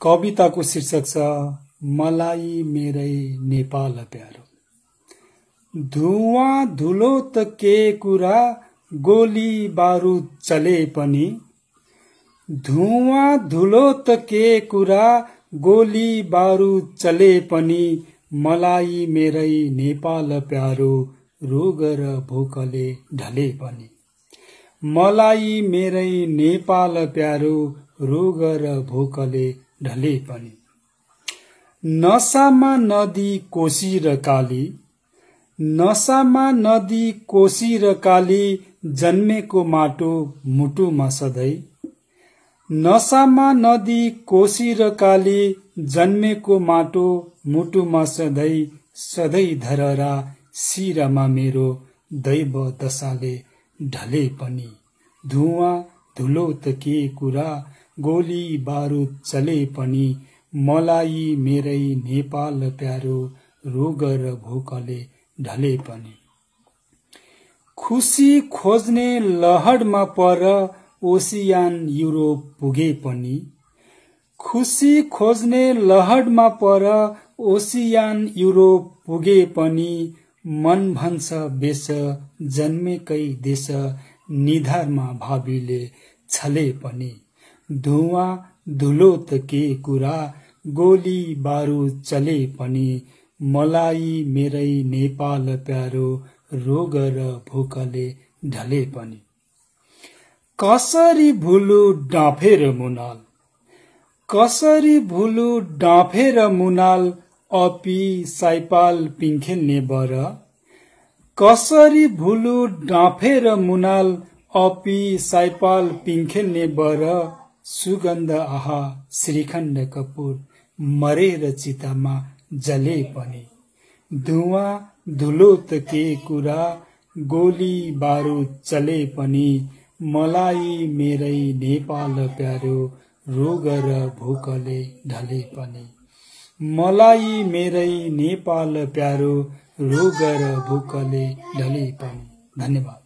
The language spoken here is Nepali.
कविताको शीर्षक छ मलाई मेरै नेपाल प्यारो। धुवाँ धुलो त के कुरा गोली बारुद चले पनि, धुवाँ धुलो त के कुरा गोली बारुद चले पनि, मलाई मेरै नेपाल प्यारो रोग र भोकले ढले पनि, मलाई मेरै नेपाल प्यारो रोग र भोकले ढले पनि। नसामा नदी कोशी र काली, नसामा नदी कोशी र काली, जन्मेको माटो मुटुमा सधैँ, नसामा नदी कोशी र काली, जन्मेको माटो मुटुमा सधैँ, सधैँ धरहरा शिरमा मेरो दैव दशाले ढले पनि, धुवाँ धुलो त के कुरा गोली बारुद चले पनि, मलाई मेरै नेपाल प्यारो रोग र भोकले ढले पनि। खुसी खोज्ने लहडमा पर ओसियान युरोप पुगे पनि, खुसी खोज्ने लहडमा पर ओसियान युरोप पुगे पनि, मन भन्छ बेस जन्मेकै देश निधारमा भावीले छले पनि, धुवाँ धुलो त के कुरा गोली बारुद चले पनि, मलाई मेरै नेपाल प्यारो रोग र भोकले ढले पनि। कसरी भुलु डाँफेर मुनाल, कसरी भुलु डाँफेर मुनाल, अपी साइपाल पिङखेल्ने बर, कसरी भुलु डाँफेर मुनाल, अपी साइपाल पिङखेल्ने बर, सुगन्ध आहा श्रीखण्ड कपूर मरेर चितामा जले पनि, धुवाँ धुलो त के कुरा गोली बारुद चले पनि, मलाई मेरै नेपाल प्यारो रोग र भोकले ढले पनि, मलाई मेरै नेपाल प्यारो रोग र भोकले ढले पनि। धन्यवाद।